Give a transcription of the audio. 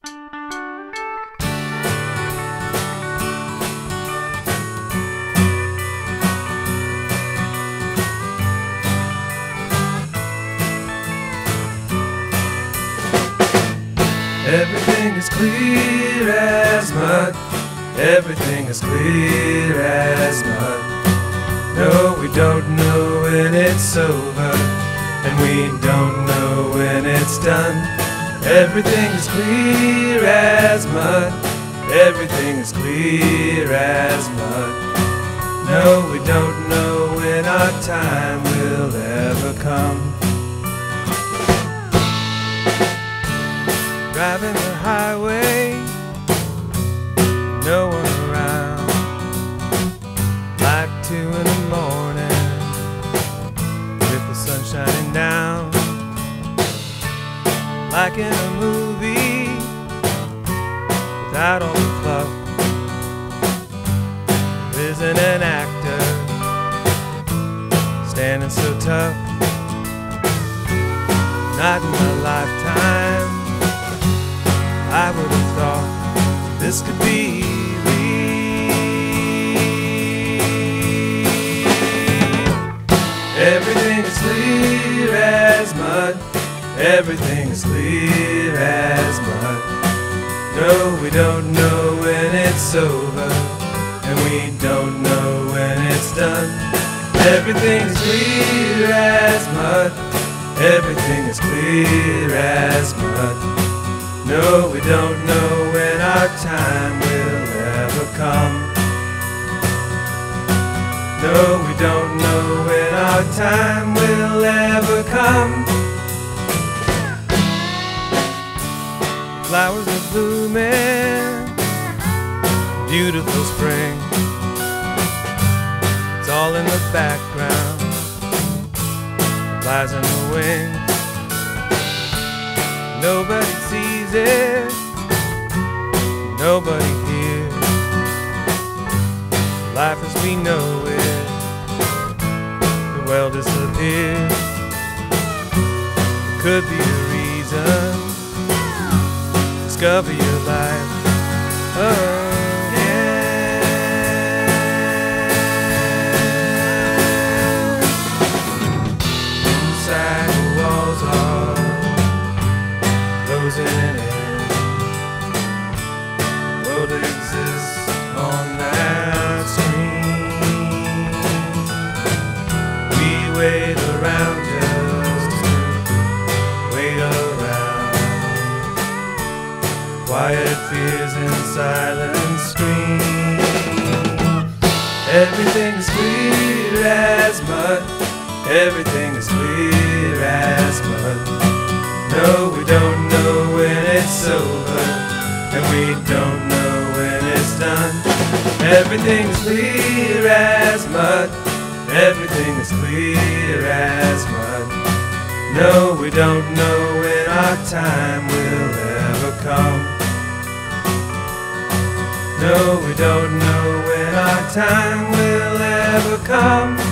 Everything is clear as mud. Everything is clear as mud. No, we don't know when it's over, and we don't know when it's done. Everything is clear as mud. Everything is clear as mud. No, we don't know when our time will ever come. Driving the highway, no one around, like 2 in the morning, with the sun shining down. Like in a movie, without all the fluff, there isn't an actor standing so tough. Not in my lifetime, I would have thought this could be real. Everything is clear as mud. Everything is clear as mud. No, we don't know when it's over, and we don't know when it's done. Everything is clear as mud. Everything is clear as mud. No, we don't know when our time will ever come. No, we don't know when our time will ever come. Flowers are blooming, beautiful spring. It's all in the background, lies in the wings. Nobody sees it, nobody hears. Life as we know it, the well disappears. Could be a reason, discover your life again. Inside the walls are closing in. The world exists on that screen. We wait around just to wait around. Quiet fears and silent scream. Everything is clear as mud. Everything is clear as mud. No, we don't know when it's over, and we don't know when it's done. Everything is clear as mud. Everything is clear as mud. No, we don't know when our time will ever come. No, we don't know when our time will ever come.